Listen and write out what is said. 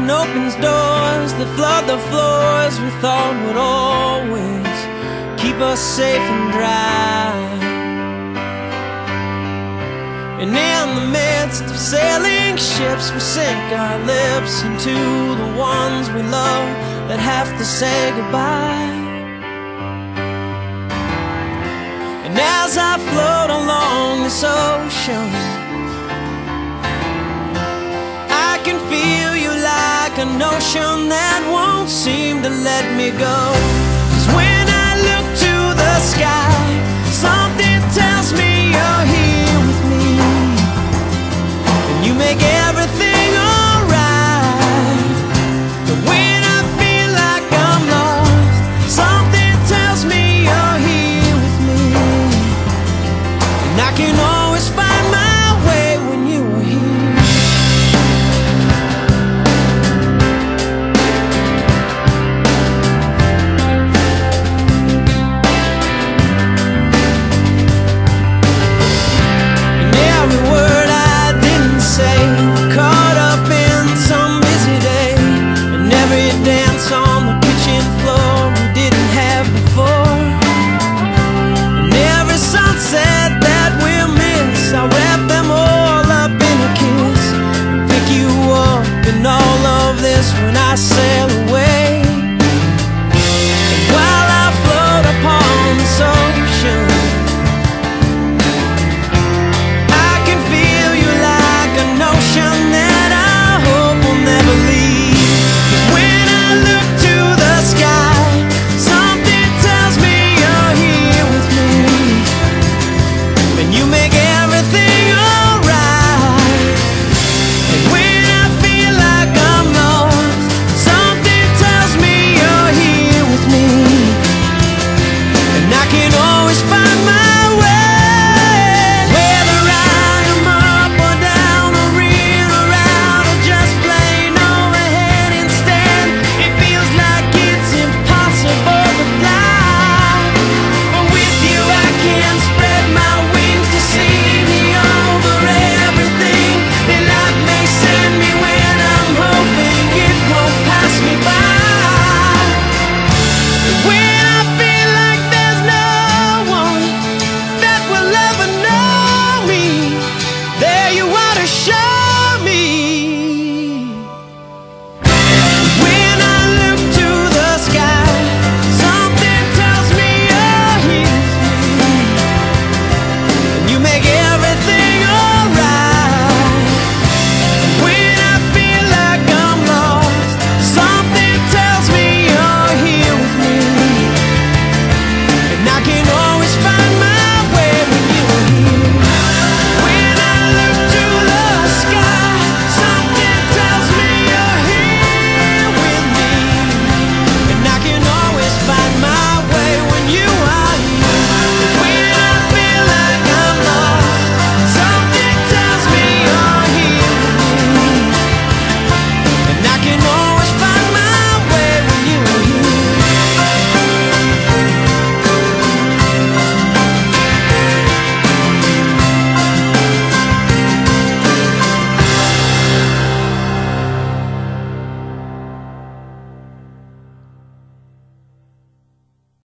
and opens doors that flood the floors we thought would always keep us safe and dry. And in the midst of sailing ships, we sink our lips into the ones we love that have to say goodbye. And as I float along this ocean, I can feel you like a notion that won't seem to let me go. 'Cause when I look to the sky, something tells me you're here with me, and you make everything alright. But when I feel like I'm lost, something tells me you're here with me, and I can always find my way when you are here. When I sail away,